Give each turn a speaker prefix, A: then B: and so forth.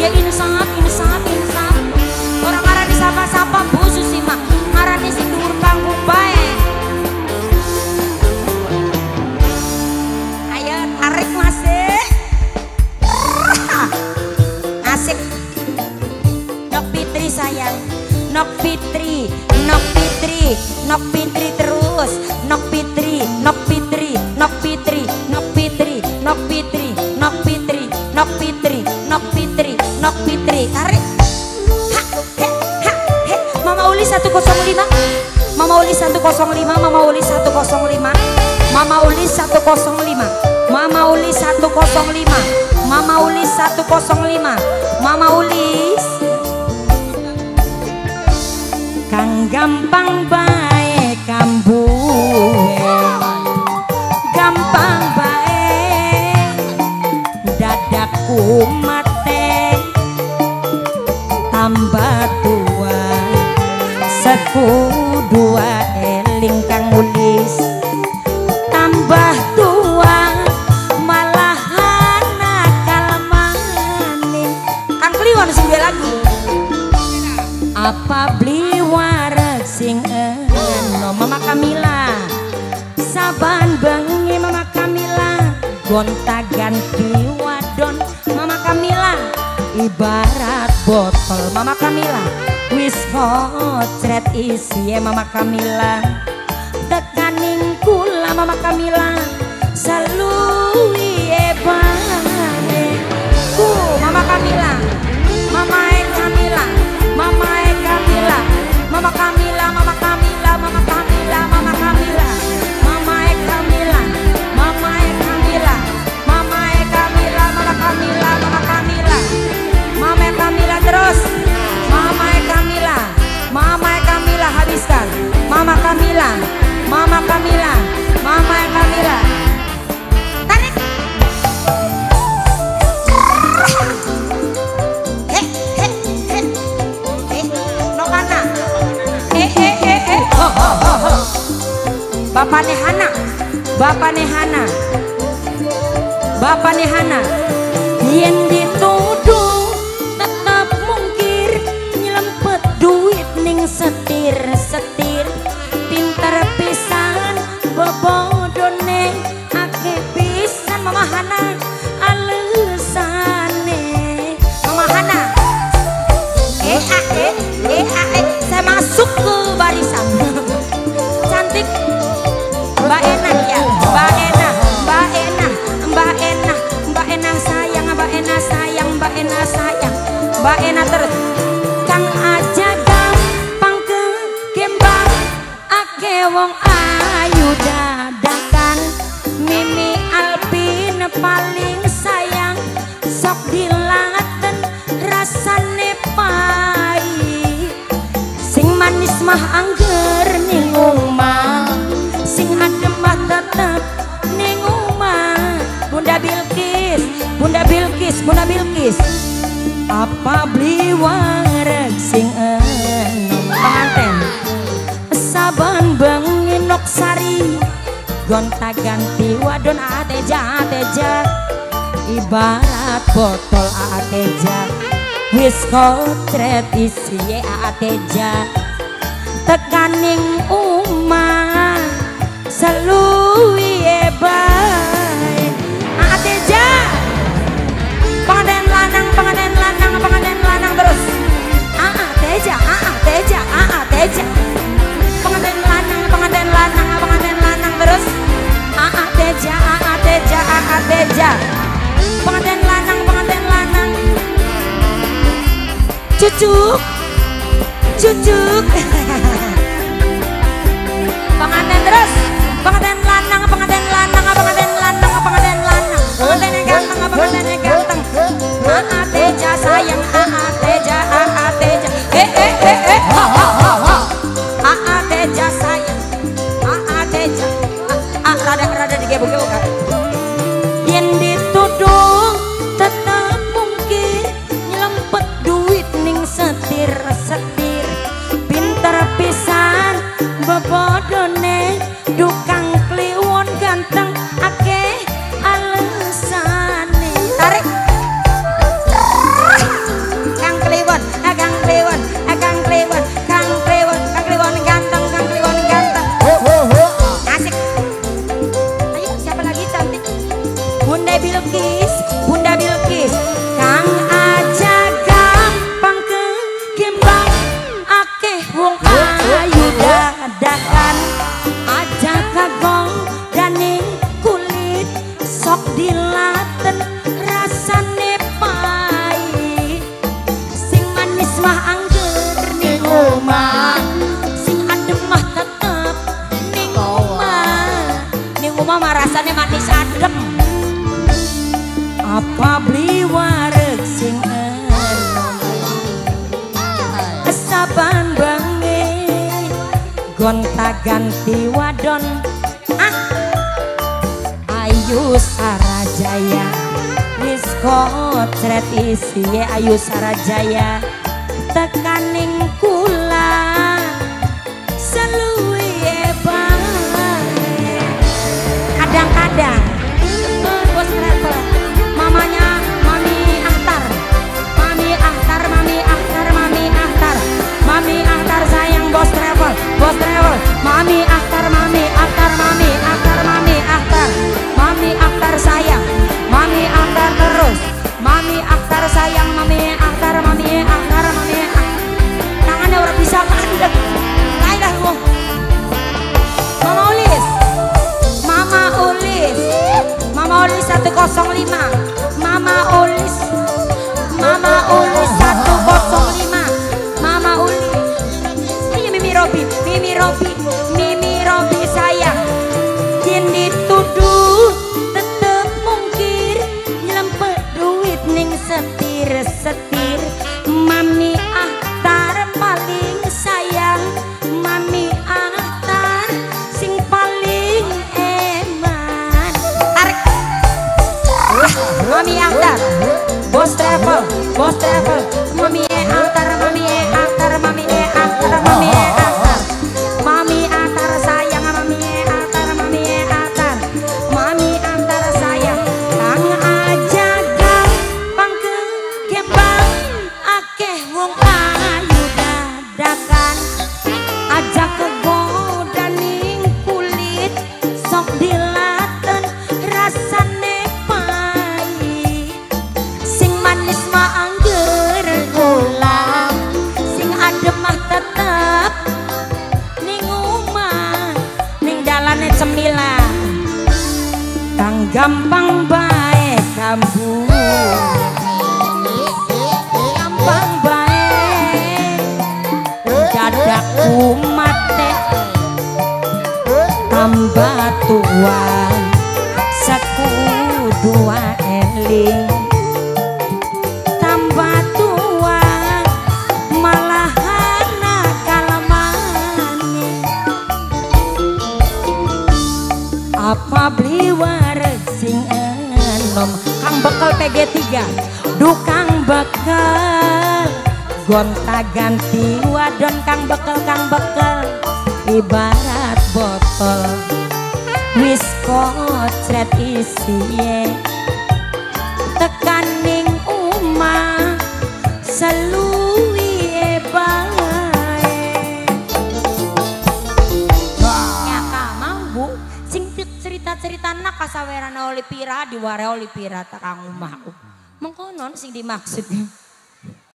A: ya insaf. Orang ngaran disapa-sapa Bu Susima, ngarannya si dhuwur panggung bae. Ayo tarik masih. Asik. Nok Fitri sayang. Nok Fitri terus. Nok Fitri. Tarik. Mama Uli 105. Mama Uli 105. Mama Uli 105. Mama Uli 105. Mama Uli 105. Mama Uli 105. Mama Ulis kang gampang bae kambu, gampang bae dadaku mate tambah tua sekudua eling kang Ulis tambah tua malahan nakal maning kang Kliwon sing lagu apa beli warak sing eno Mama Kamila saban bengi Mama Kamila gonta ganti wadon Mama Kamila ibarat botol Mama Kamila wis hocret isi Mama Kamila tekaning kula Mama Kamila saluwi bae ku Mama Kamila Mama Kamila Mama Kamila Mama Kamila Mama Kamila Mama Kamila Mama Kamila Mama Kamila Mama Kamila Mama Kamila Mama Kamila Mama Kamila Mama Kamila terus Mama Kamila Mama Kamila habiskan Mama Kamila Mama Kamila Mama Kamila tarik Bapak Nehana yen dituduh tetap mungkir nyelempet duit ning setir pinter pisan bobodone akeh pisan Mama Hana alusane Mama Hana saya masuk ke barisan cantik Mbak Enah ya Mbak Enah sayang Mbak Enah terus kang aja gampang ke kembang ake wong ayu dadakan Mimi Alpin paling sayang sok dilaten rasane pahit sing manis mah angger ning omah sing adem mah tetep ning omah Bunda Bilkis apa beli warak sing enom penganten saban bengi nok sari gonta ganti wadon ateja ibarat botol ateja wis kotret isi ateja tekaning umah seluwi bae ateja pengantin lanang terus ateja pengantin lanang terus ateja pengantin lanang cucuk pengantin terus pengantin lanang pengantin ganteng ateja sayang ateja ateja sayang ateja rada digebuk-gebuk kan yen dituduh tetap mungkin nyelempet duit ning setir pinter pisan bebodone dukang Kliwon ganteng akeh alesane tarik mah rasanya manis adem. Apa beli wareg sing enom saban bengi gonta ganti wadon Ayu Sarajaya wis kocret isi Ayu Sarajaya tekaning kula seluwe bae kadang-kadang bos travel mamanya Mami Ahtar Mami Ahtar Mami Ahtar Mami Ahtar Mami Ahtar sayang bos travel Mami Ahtar Mami Ahtar Mami Ahtar Mami Ahtar Mami Ahtar sayang Mami Ahtar terus Mami Ahtar sayang Mami Ahtar Mami Ahtar Mami Ahtar tangannya udah bisa mandek lain dah gua Mama Ulis Mama Ulis Mama Ulis 105 Mama Ulis Mama Ulis 105 Mama Ulis ini Mimi Robi Mimi Robi Mimi Robi sayang yen dituduh tetep mungkir nyelempet duit ning setir-setir Mami Ahtar paling sayang Mami Ahtar sing paling eman arek Mami Ahtar bos travel Mami Ahtar Mami Ahtar Mami Ahtar Mami Ahtar Mami Ahtar sayang Mami Ahtar Mami Ahtar Mami Ahtar sayang kang aja gampang kegembang akeh wong ayu dadakan aja kegoda ning kulit sok dilaten rasane pahit sing manis mah angger gula sing adem mah tetep ning omah ning dalane cemilan kang gampang bae kambu gampang bae dadaku mate tambah tua sekudu eling tambah tua malahan kalemane apa beli wareg sing enom kang bekal PG3 dukang bekal gonta ganti wadon kang bekal ibarat botol wis kocret isi tekaning umah seluwe bae nyaka mau bu sing cerita-cerita nak kasawerana Olipira diware Olipira takang umah mengkonon sing dimaksud